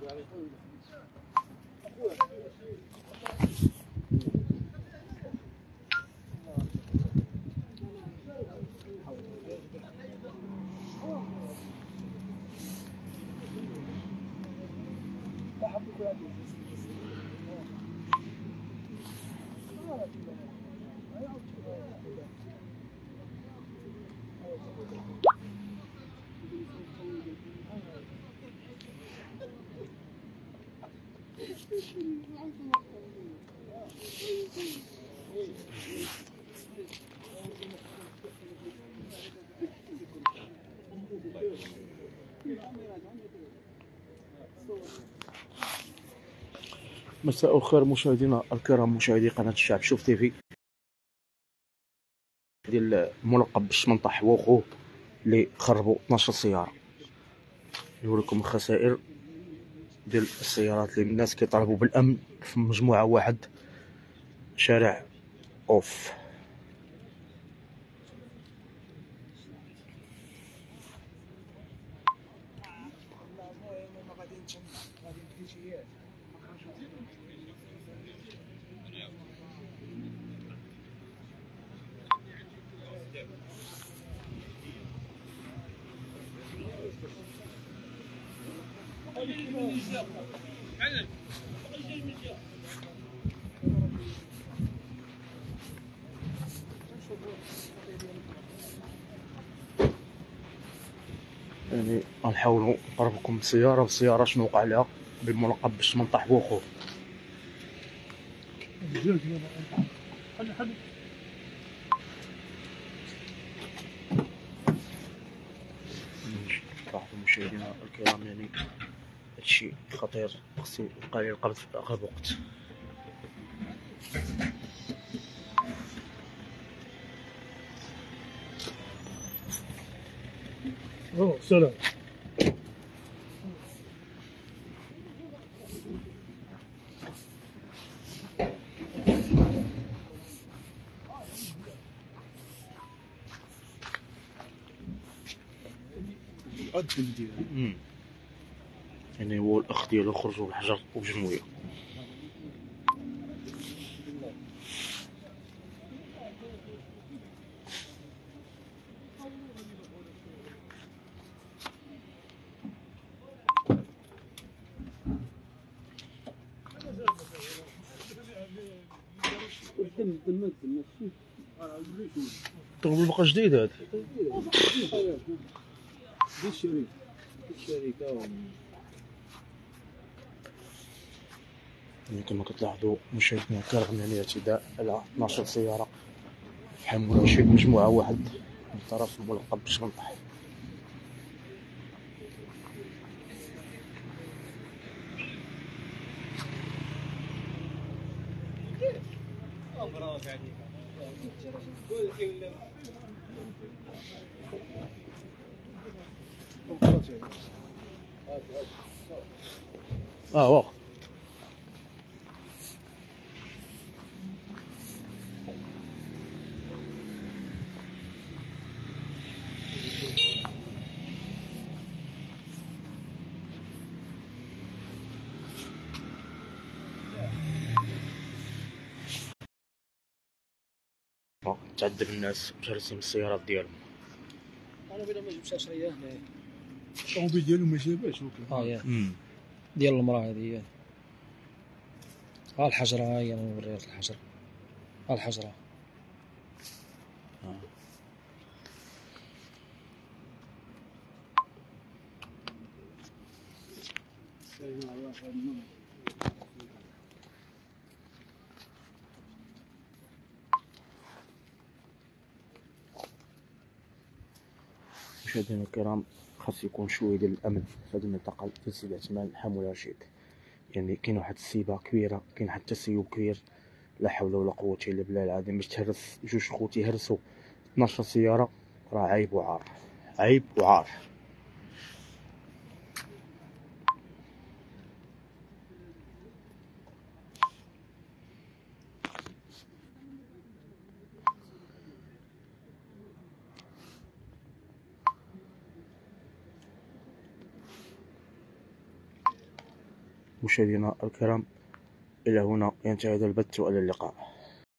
مساء الخير مشاهدينا الكرام، مشاهدي قناة الشعب شوف تيفي. ديال الملقب بالشمنطح وخوه اللي خربوا 12 سيارة. نوريكم الخسائر ديال السيارات اللي الناس كيطالبوا بالامن في مجموعة واحد شارع اوف. يعني غنحاولوا نقربكم سيارة بسيارة شنو وقع لها بالملقب بالشمنطح وخوه. لاحظوا مشاهدينا الكرام، يعني هادشي خطير، خصو يبقى ليه القبض في اقرب وقت. سلام. يعني هو الاخ ديالو خرجوا بالحجر وبجنويه. طول بقى جديد هذا. يعني كما كتلاحظوا مشاهدينا الكرام، يعني اعتداء على 12 سيارة حملوا شي مجموعة واحد من طرف الملقب بالشمنطح. واخ تعذب الناس جالسين بالسيارات ديالهم. انا بلا ما جبتش 10 هنايا الطوموبيل ديالو ما جاباش. ياك ديال المراه هذه. ها الحجره، ها هي نوريك الحجره، ها الحجره. مشاهدينا الكرام، خاص يكون شويه ديال الامن في هذه المنطقه في سيدي عثمان حمو رشيد. يعني كاين واحد السيبه كبيره، كاين واحد التسيب كبير، لا حول ولا قوه الا بالله العظيم. باش تهرس جوج خوتي يهرسوا 12 سياره، راه عيب وعار، عيب وعار. مشاهدينا الكرام، إلى هنا ينتهي هذا البث، وإلى اللقاء.